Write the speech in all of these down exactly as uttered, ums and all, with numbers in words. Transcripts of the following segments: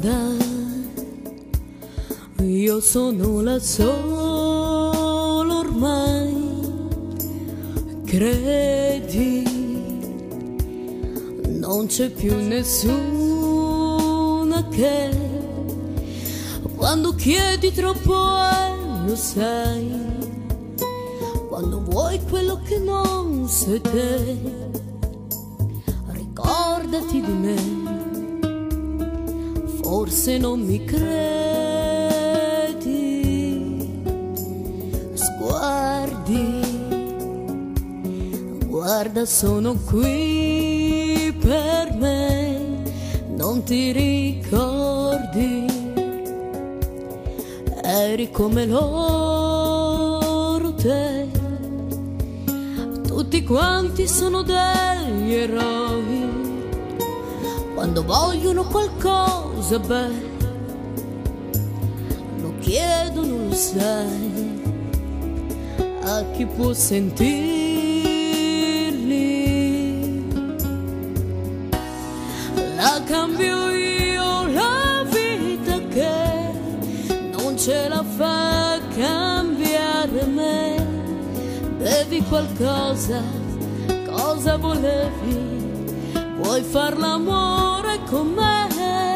guarda, io sono la sola ormai, credi, non c'è più nessuna che quando chiedi troppo è, lo sai, quando vuoi quello che non sei te, ricordati di me. Forse non mi credi, sguardi, guarda sono qui per me, non ti ricordi, eri come loro te, tutti quanti sono degli eroi. Quando vogliono qualcosa, beh, lo chiedono, lo sai, a chi può sentirli. La cambio io la vita che non ce la fa cambiare me. Bevi qualcosa, cosa volevi? Vuoi far l'amore con me?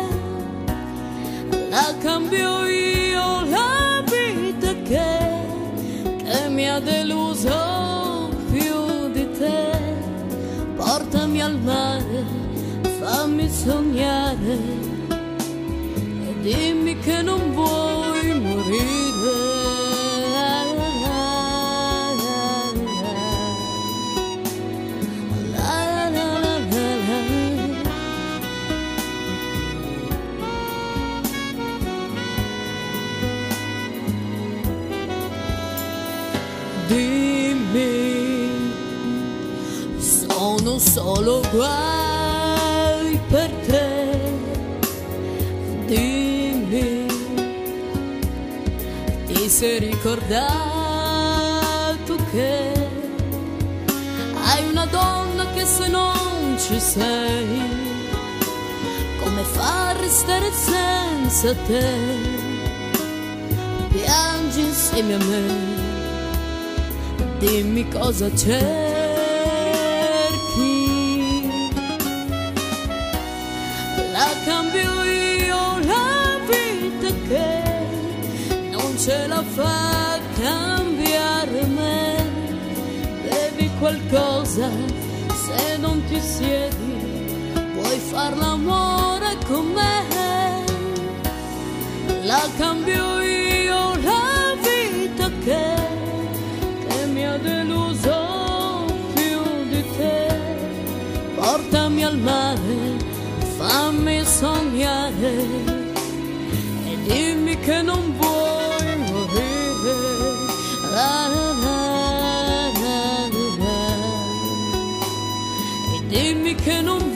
La cambio io la vita che, che mi ha deluso più di te. Portami al mare, fammi sognare e dimmi che non vuoi morire. Dimmi, sono solo guai per te. Dimmi, ti sei ricordato che hai una donna che se non ci sei, come fa a restare senza te? Piangi insieme a me. Dimmi cosa cerchi. La cambio io la vita che non ce la fa cambiare me. Bevi qualcosa, se non ti siedi, puoi far l'amore con me. La cambio io la vita che mi ha deluso più di te. Portami al mare, fammi sognare e dimmi che non vuoi morire. La, la, la, la, la, la. E dimmi che non